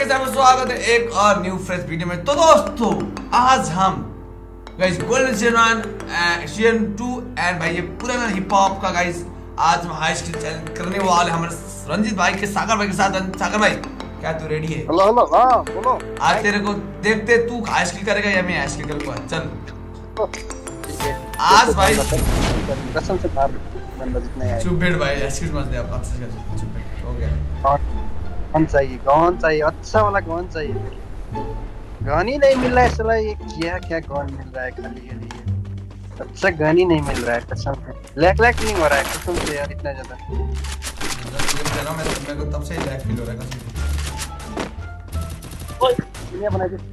Guys आपका स्वागत है एक और न्यू फ्रेश वीडियो में। तो दोस्तों आज हम गाइस गोल्डन सीजन 2 एंड भाई ये पुराना हिप हॉप का गाइस आज हम हाई स्किल चैलेंज करने वाले हमारे रंजीत भाई के सागर भाई के साथ। सागर भाई क्या तू रेडी है? हेलो हेलो हां बोलो। आज तेरे को देखते तू हाई स्किल करेगा या मैं हाई स्किल करूंगा। चल आज भाई कसम से मार बंदा जितने है। चुप बैठ भाई, एक्सक्यूज मत दे। आप चुप बैठ, हो गया। कौन चाहिए अच्छा वाला कौन चाहिए? गन ही नहीं मिल रहा है साला, ये क्या गन मिल रहा है खाली के लिए। अच्छा गन ही नहीं मिल रहा है कसम से। लैग नहीं हो रहा है कसम से यार इतना ज्यादा। मैं मेरे को तब से ही लैग फील हो रहा है कसम से। ओए दुनिया बना दे।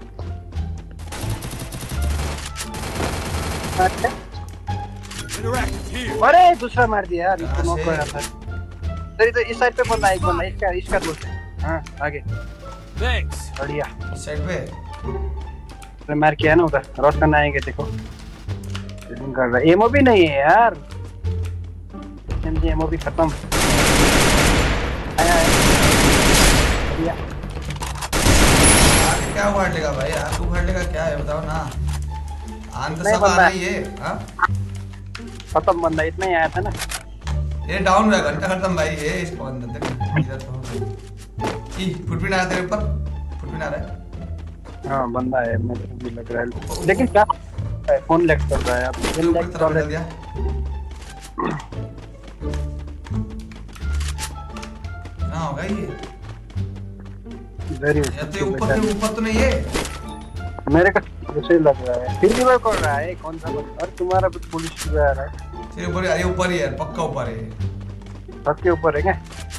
अरे दूसरा मार दिया यार, इसको नॉक कर रहा था। तेरी तो इस साइड पे बंदा एक बंदा इसका दोस्त है। हां आगे थैंक्स बढ़िया। इस साइड पे तो मार किया ना उधर रोस्ट करना आएंगे। देखो रीडिंग कर रहा है। एमओ भी नहीं है यार, एमजी एमओ भी खत्म। आया बढ़िया। आगे क्या उखाड़ लेगा भाई? आप उखाड़ लेगा क्या है बताओ ना। आन तो सब आ रही है। हां खत्म बंदा इतना ही आया था ना। ये डाउन है, घंटा खत्म भाई। ये इसको अंदर तक इधर तो की फुटप्रिंट आ तेरे ऊपर, फुटप्रिंट आ रहा है। हां बंदा है, मुझे भी लग रहा है। लेकिन क्या फोन लैग कर रहा है आप? फोन लैग कर दिया। कहां होगा ये? इधर ही ये तो ऊपर तो नहीं है मेरे का ऐसे लग रहा है। फिर भी मैं कर रहा है कौन सा और तुम्हारा भी पुलिस भी आ रहा है। तेरे ऊपर है, ऊपर ही है, पक्का ऊपर है। छत के ऊपर है क्या?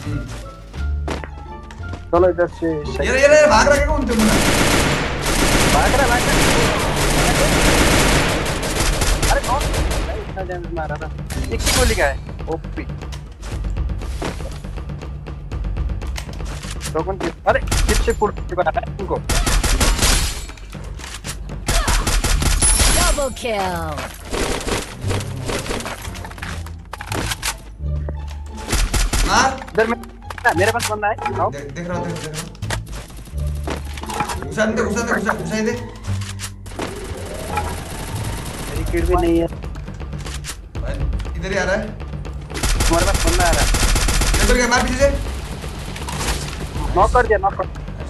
चलो इधर से। ये भाग रहा है कौन तुम? भाग रहा अरे कौन इतना डैमेज मारा था? एक ही गोली का है ओपी। तो कौन अरे चिप से फुट चुका है इनको। Double kill. मार इधर में मेरे पास बंदा है। आओ देख रहा हूं। घुसा दे मेरी किट भी नहीं है। इधर ही आ रहा है। तुम्हारे पास बंदा आ रहा है। इधर क्या? मार पीछे से। नॉक कर दिया, नॉक कर।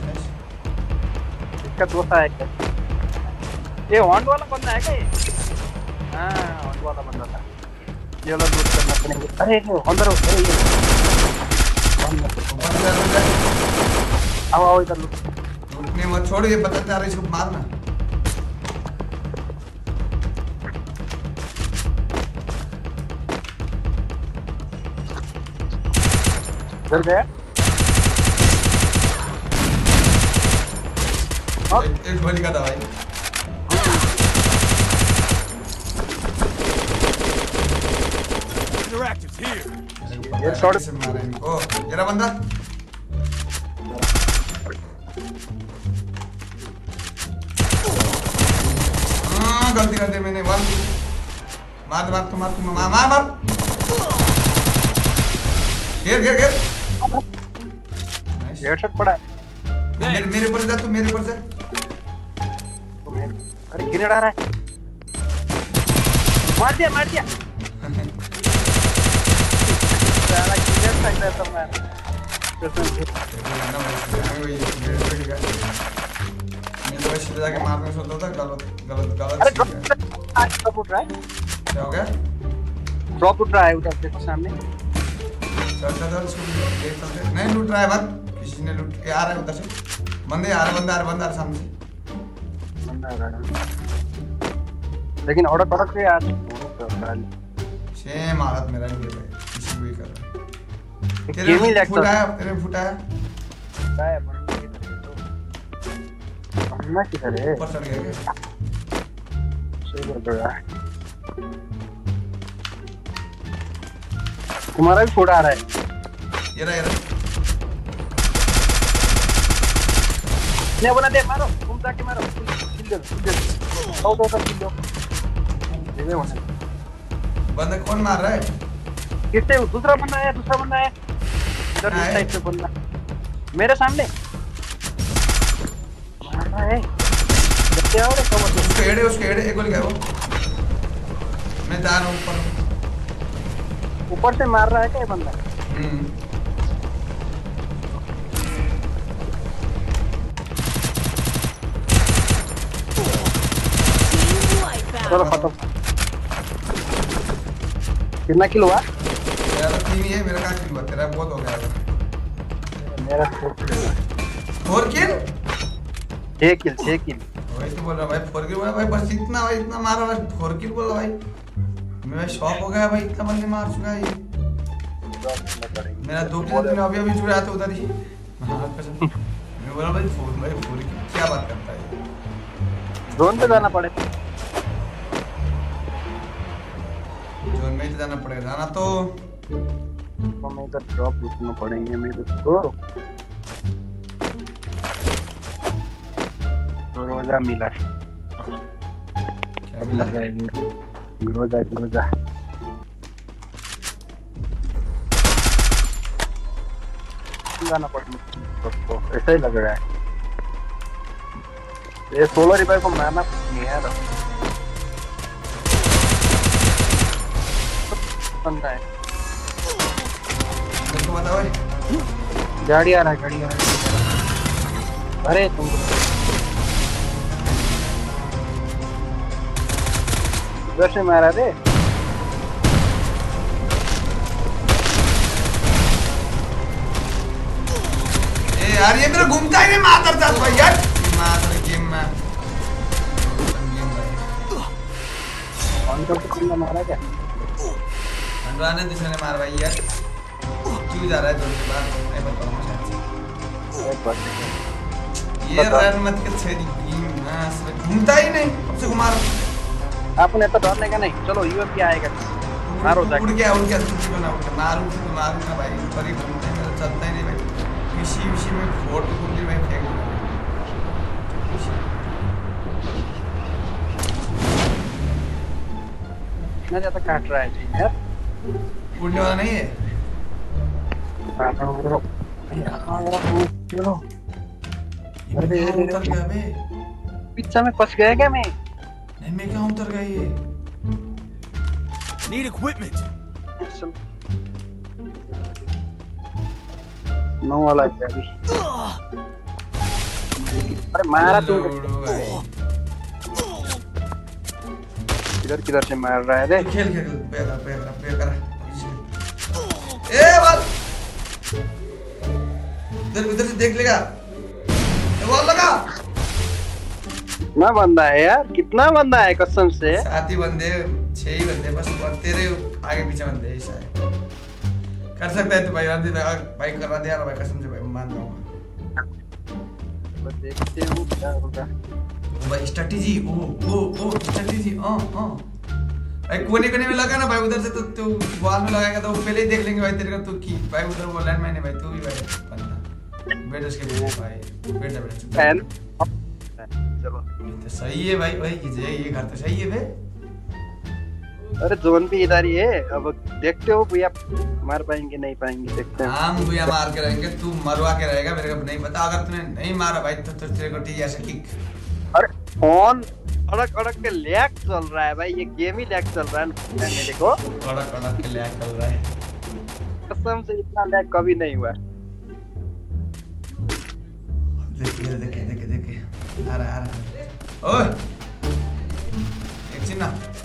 इसका दोस्त है क्या? ये हॉन्ड वाला बंदा है क्या ये? हां हॉन्ड वाला बंदा था। ये वाला लूट करना पड़ेगा। अरे अंदर आओ इधर लूटने मत छोड़, ये बताते आ रहे इसको मारना। इधर गया एक गोली का था भाई। ये शॉट से मारे इनको। ये रहा बंदा। गलती कर दी मैंने। वन मार घेर हेडशॉट पड़ा है। मेरे ऊपर जा, तू मेरे ऊपर जा। अरे ग्रेनेड आ रहा है। मार दिया साला किधर तक है सब मैं तो वैसे जाके मारने सोचता था। गलत अरे ड्रॉप उठ रहा है। क्या हो गया? ड्रॉप उठ रहा है उधर देखो सामने। चल इसको देख सकते। नहीं लूट रहा है बंद, किसी ने लूट के आ रहा है उधर से। बंदे आ रहे सामने से। बंदा आ रहा है लेकिन ऑर्डर के यार सेम हालत मेरा भी है। किसी भी कर गेम ही लैग फुटाया तेरे फुटाया है अन्ना किधर है? ऊपर चढ़ गया क्या? सही बोल रहा है। तुम्हारा भी फुट आ रहा है। ये रहा ने बना दे। मारो तुम जाके मारो। किल दो किल दो। ये बंदा कौन मार रहा है? किससे? दूसरा बंदा है इधर साइड पे बंदा मेरे सामने। है क्या हो रहा है कमर उसके हेड एक गोली गया वो। मैं जा रहा हूं ऊपर से मार रहा है क्या ये बंदा? चलो खत्म। कितना किल हुआ? मेरा 3 ही है। मेरा क्या किल हुआ? तेरा बहुत हो गया। मेरा 4 किल। 6 किल वही तो बोल रहा भाई 4 किल बोला भाई। बस इतना भाई इतना मारा भाई 4 किल बोला भाई। मैं भाई शॉक हो गया भाई इतना बंदे मार चुका है ये। मेरा 2 किल अभी जुड़ा था उधर ही। मैं बोला भाई 4 किल क्या बात करता है। जोन पे जाना पड़े। जोन में ही जाना पड़ेगा। जाना तो हमें इधर ड्रॉप रुकना पड़ेंगे मेरे को। रोजा मिला क्या मिला? रोजा जाना पड़ेगा सबको। ऐसा ही लग रहा है ये सोलो रिवाइव को मारना नहीं है। बंदा है तुमको बताओ गाड़ी आ रहा है। अरे तुमको उधर से मारा रे। यार ये मेरा घूमता ही नहीं मातर साथ भाई यार। मातर गेम में कौन सा मारा क्या? अंडराने दूसरे ने मार भाई यार। क्यों जा रहा है जोन के बाद? मैं बताऊंगा शायद ये रन मत के छेदी गेम ना घूमता ही नहीं। अब से घुमा रहा आपने तो डरने का नहीं। चलो यूएमपी आएगा मारो जाके। उड़ गया तुमको ना मारू ना भाई। ऊपर ही घूमते हैं चलता ही नहीं भाई। विशी में फोड़ तो घूमती भाई फेंक दूंगा। इतना ज्यादा काट रहा है यार। उड़ने वाला नहीं है। चलो अरे उतर गया बे। पीछा में फंस गया क्या मैं? नहीं मैं क्या उतर गया ये। Need equipment. नो वाला क्या अभी? अरे मारा तू। किधर से मार रहा है रे? खेल पे कर। ए बॉल इधर से देख लेगा। बॉल लगा। कितना बंदा है यार? कितना बंदा है कसम से? 7 ही बंदे 6 ही बंदे बस। तेरे आगे पीछे बंदे ऐसा है। कर सकता है तो भाई यार भाई करवा दे यार भाई कसम से भाई मान जाऊंगा। बस देखते हैं क्या होगा भाई। स्ट्रेटजी ओ स्ट्रेटजी भाई कोने में लगा ना भाई। उधर से तो वॉल में लगाएगा तो पहले ही देख लेंगे भाई तेरे को तो की भाई। उधर वो लैंड माइन है भाई। तू भी भाई बंदा बैठ उसके पीछे भाई। बैठ जा चलो तो सही है भाई। वही कीजिए ये घर तो सही है भाई। अरे जोन भी इधर ही है। अब देखते हो भैया मार पाएंगे नहीं पाएंगे देखते हैं। हम भैया मार के रहेंगे। तू मरवा के रहेगा मेरे को नहीं पता। अगर तूने नहीं मारा भाई तो तेरे को टी ऐसे किक। अरे फोन अड़क के लैग चल रहा है भाई। ये गेम ही लैग चल रहा है मेरे को। अड़क के लैग चल रहा है कसम से। इतना लैग कभी नहीं हुआ। देखे आ रहा ओए एक चिन्ह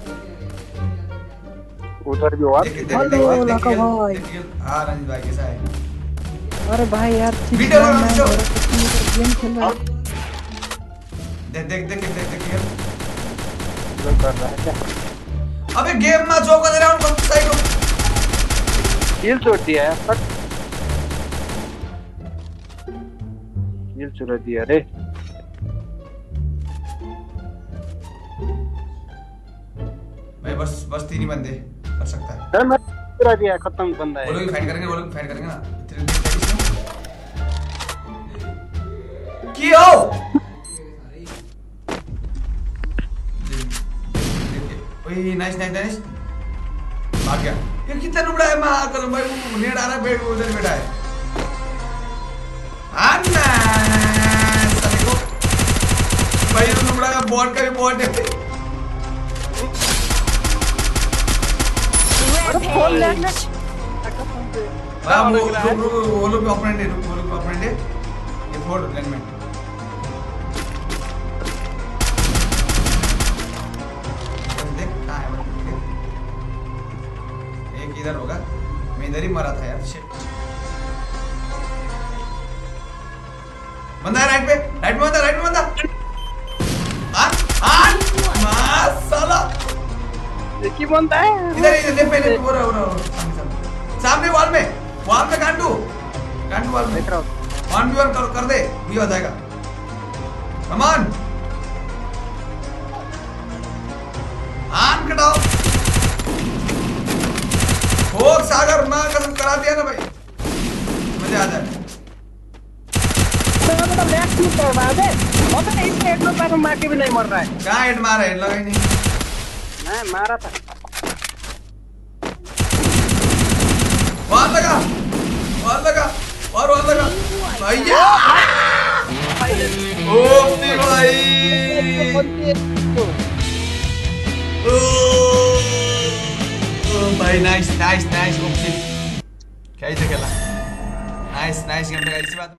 उधर भी हुआ। हेलो लका भाई। हाँ रंजित भाई कैसा है? अरे भाई यार वीडियो गेम खेल रहा है। देख कर रहा है क्या? अबे गेम में जो कर रहा है उनको सही को किल छोड़ दिया है। किल छोड़ दिया रे। भाई बस 3 ही बंदे कर सकता है। अरे मैं पूरा दिया खत्म बंदा है। वो लोग फाइट करेंगे ना। क्यों नाइस भाग गया। ये कितना नुबड़ा है। मैं कर भाई वो नेड आ रहा है। बैठ उधर बैठा है। आना साले को बॉट का भी बॉट है। खोल लेना वो लोग ऑपरेंट है, वो लोग ऑपरेंट है। ये फोड़ गनमैन देख कहाँ है वो। एक इधर होगा, मैं इधर ही मरा था यार। शिट, बंदा है राइट में बंदा, राइट में बंदा। मार साला, एक ही बंदा है इधर ले पहले। हो रहा सामने वॉल में गांडू वॉल में। देख रहा हूँ 1v1 कर दे, ये हो जाएगा। कम ऑन, आन कटाओ। हो सागर मां कसम करा दिया ना भाई, मजा आ जाए। तो मैच क्यों करवा दे? पता नहीं इस हेड में पर मार के भी नहीं मर रहा है। कहाँ हेड मारा है? लगा ही नहीं। मैं मारा था। वॉल लगा और वॉल लगा भैया। ओपी भाई, ओ भाई नाइस ओपी। कैसे खेला? Nice game. इसी बात